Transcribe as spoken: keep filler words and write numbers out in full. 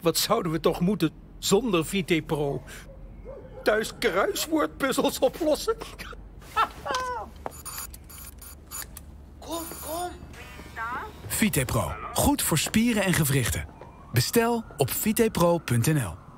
Wat zouden we toch moeten zonder VitePro? Thuis kruiswoordpuzzels oplossen? Kom, kom. VitePro. Goed voor spieren en gewrichten. Bestel op vitepro punt n l.